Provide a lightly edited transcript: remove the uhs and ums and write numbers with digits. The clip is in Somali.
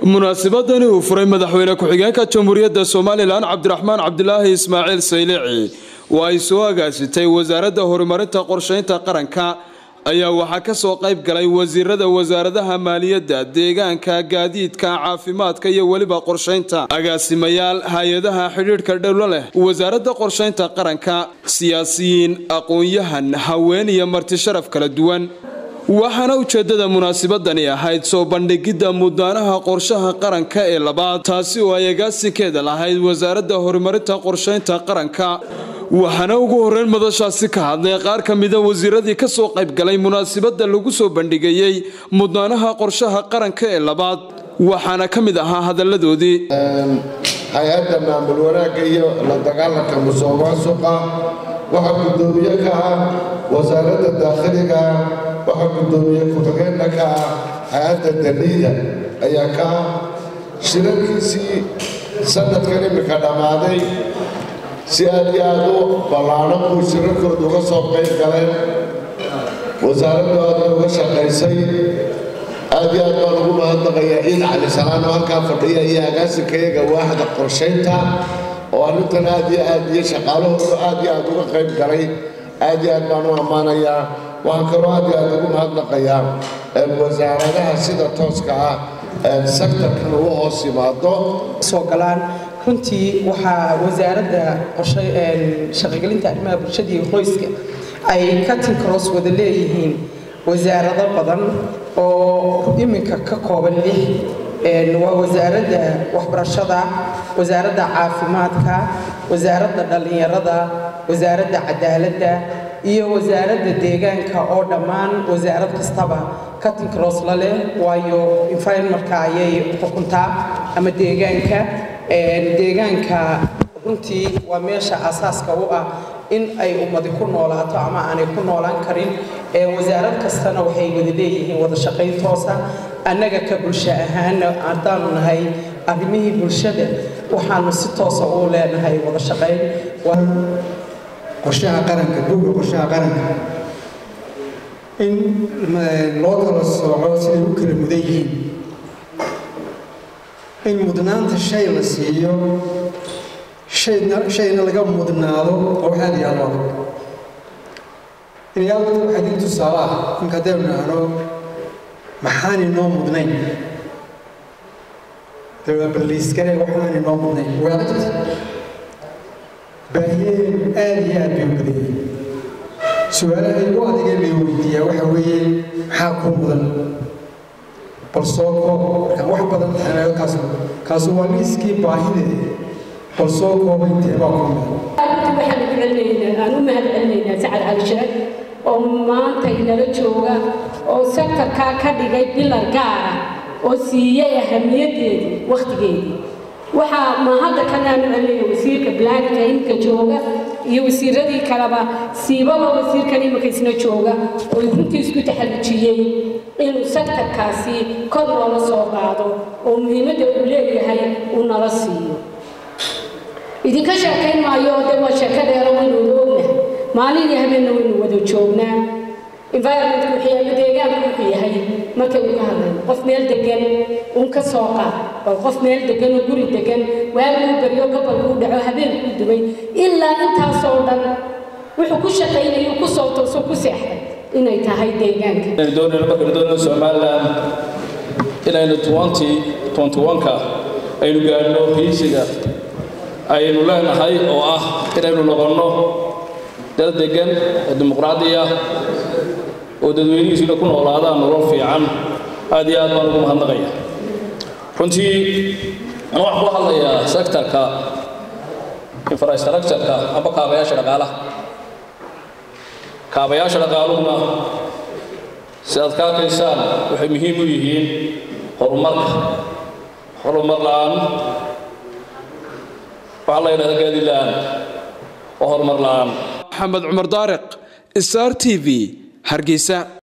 munaasabadani uu furay madaxweyne ku-xigeenka Jamhuuriyadda Soomaaliland Cabdiraxmaan Cabdilaahi Ismaaciil Saylici oo ay soo agaasitay wasaaradda horumarinta qorsheynta qaranka ayaa waxa ka soo qayb galay wasiirada wasaaradaha maaliyadda deegaanka gaadiidka caafimaadka iyo waliba qorsheynta agaasimayaal hay'adaha xiriirka dawladda leh wasaaradda qorsheynta qaranka siyaasiyiin aqoon-yahan haween iyo marti sharaf kala duwan waxaana ujeedada munaasabadani ahayd soo bandhigida mudnaanaha qorshaha qaranka ee labaad taasi oo ay agaasinkeeda lahayd wasaaradda horumarinta qorsheynta qaranka waxaana ugu horeyn madashaasi ka hadlay qaar ka mid ah wasiiradii ka soo qayb galay munaasabada lagu soo bandhigayay mudnaanaha qorshaha qaranka ee labaad waxaana ka mid ahaa hadaladoodii hay'adda maamul wanaagga iyo la dagaalanka musuqmaasuqa waxa gudoomiye ka ah wasaaradda dakhliga waxa gudoomiye ku-xigeenka ka ah hay'adda daliya ayaa ka shirarkiisii sanadkan imika dhammaaday si aad iyo aad u ballaaran buu shirarkooda uga soo qayb galeen wasaaraddu aad uga shaqaysay aad iyo aad baan ugu mahadnaqayaa ciid cali salaan oo halkaa fadhiya iyo agaasinkayaga waaxda qorsheynta oo arrintan aad iyo shaqaalahoodu aad iyo aad uga qayb galay aad iyo aad baan u ammaanayaa waxaan kaloo aad iyo aad ugu mahadnaqayaa wasaaradaha sida tooska ah sektorkan ugu hoos yimaado soo galaan runtii waxaa wasaaradda shaqagelinta arrimaha bulshada iyo qoyska ay cutting cross wada leeyihiin wasaarado badan oo iminka ka kooban 6 waa wasaaradda waxbarashada wasaaradda caafimaadka wasaaradda dhalinyarada wasaaradda cadaaladda iyo wasaaradda deegaanka oo dhammaan wasaarad kastaba cutting cross la leh waayo environmentka ayay xukuntaa ama deegaanka runtii waa meesha asaaska u ah in ay ummadi ku noolaato ama aanay ku noolaan karin wasaarad kastana waxay wada leeyihiin wada shaqayn toosa annaga ka bulsho ahaan ardaanu nahay arrimihii bulshada waxaanu si toosa u leenahay wada shaqayn qorshaha qaranka buugga qorshaha qaranka in loo kala sooco siday u kala mudan yihiin in mudnaanta shay la siiyo shayna laga mudnaado oo waxaad yaalo in yaalku waxaa dib tusaale ah in haddaynu nahno maxaan inoo mudnayn balliiskane waxaan inoo mudnayn waa adagta baahiyeen aad iyo aad bay u badan yihiin su-aalaha igu adigeen bay weydiiyaa waxa weeye maxaa kuu mudan bal soo koob markaan wax badan taxanayo kaasu waa liiskii baahideeda bal soo kooba intee baa kuu mudan aan u mahad celinaynaa sacad cali shiraag oo maanta inala jooga oo sektorkaa ka dhigay bilar gaara oo siiyey ahamiyadeedii wakhtigeedii waxaa mahadda kanaanu celinaya wasiirka balaanka imika jooga iyo wasiiradii kaleba siibaba wasiirkan imika isna jooga oo runtii isku taxallujiyey inuu sektorkaasi kor loola soo qaado oo muhiimadda uu leeyahay uu nala siiyo idinka sheekayn maayo de waa sheeko dheera waynu oognahay maalin iyo habeenna waynu wada joognaa environmentka wuxuu yahay deegaanku wuxuu yahay markay uga hadlayno qof meel degan un ka soo qaad bal qof meel degan oo guri degan waaguu baryo gobolkuu dhaco habeenkuu dumay ilaa intaasoo dhan wuxuu ku shaqaynayo ku soo tooso ku seexday inay tahay deegaanka doonayno Soomaaliland inaynu 2021ka aynu gaadhno hiisiga aynu leenahay oo ah inaynu noqono dad degan oo dimuqraadi ah oo dadweynihiisuna ku noolaadaan nolol fiican aad iyo aad baan ugu mahadnaqayaa runtii aan wax ku hadlayaa sektorka infrastructure-ka ama kaabayaasha dhaqaaluhuna sidaad ka arkaysaan waxay muhiim u yihiin horumar la'aan waxaa la yidhahdaa gaadiid la'aan oo horumar la'aan maxamed cumar daariq star TV hargeysa.